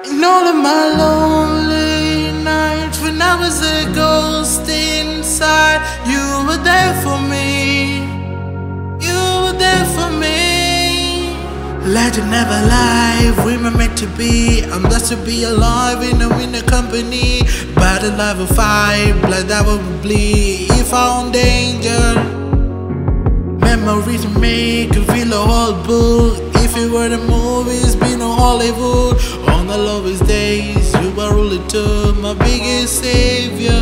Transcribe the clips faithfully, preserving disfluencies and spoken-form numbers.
In all of my lonely nights, when I was a ghost inside, you were there for me. You were there for me. Legend never live, we were meant to be. I'm blessed to be alive in a winter company. Battle life will fight, blood that will bleed. If I'm in danger, memories we make can feel a whole book. If it were the movies, been on Hollywood. On the lowest days, you were really too, my biggest savior.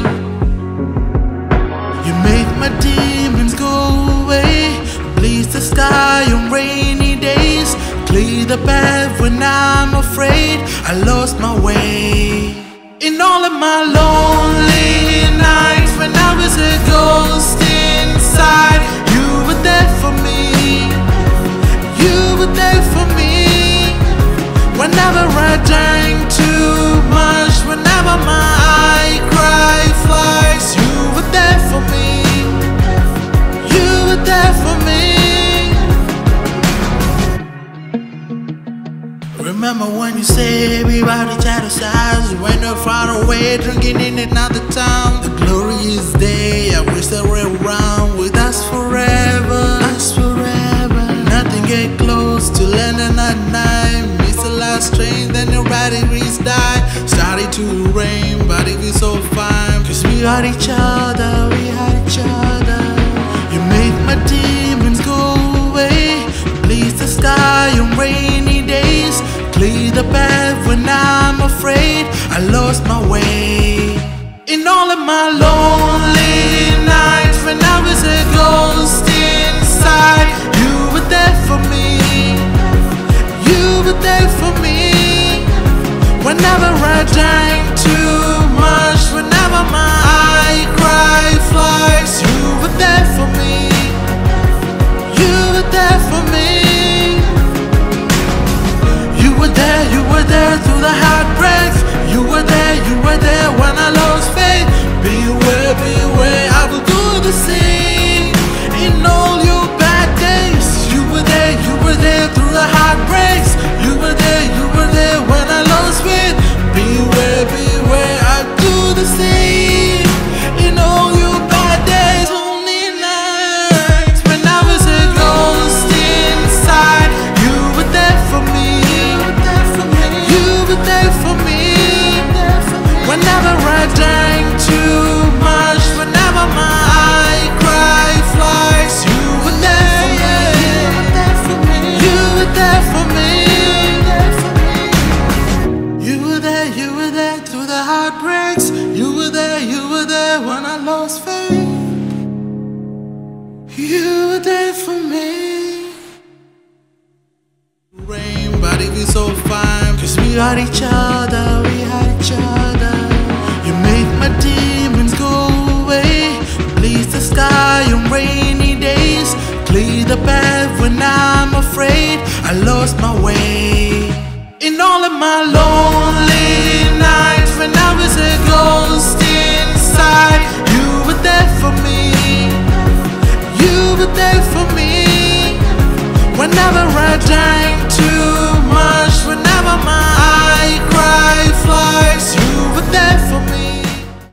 You make my demons go away. Bleach the sky on rainy days. Clear the path when I'm afraid I lost my way. In all of my lonely nights, when I was a ghost inside, you were there for me. You were there for me. Whenever I drank too much, whenever my eye cry flies, you were there for me. You were there for me. Remember when you said we about each other's eyes, when you're far away, drinking in another town. The glorious day, I wish they were around with us forever. Us forever. Nothing get close to landing at night. Miss the last train, then your batteries die. Started to rain, but it was so fine. Cause we had each other, we had each other. You make my demons go away. Bleach the sky on rainy days. Clear the path when I'm afraid I lost my way. In all of my lonely nights, when I was a ghost inside, you were there for me. You were there for me. Whenever I drank too much, whenever my eye cry flies, you were there for me. You were there for me. You were there, you were there through the heartbreaks. You were there, you were there when I lost faith. Beware, beware, I will do the same. In all your bad days, you were there, you were there through the heartbreaks. You were there, you were there when I lost faith. Beware, beware, I do the same. In all your bad days, lonely nights, when I was a ghost inside, you were there for me. You were there for me. Whenever I drank too much, whenever my eye cry flies, you were there, yeah. You were there for me. You were there, you were there through the heartbreaks. You were there, you were there when I lost faith. You were there for me. Rain, but it was so fine. Cause we had each other, we had each other. You make my demons go away. Bleach the sky on rainy days. Clear the path when I'm afraid I lost my way. In all of my lonely nights, when I was a ghost inside, you were there for me. You were there for me. Whenever I drank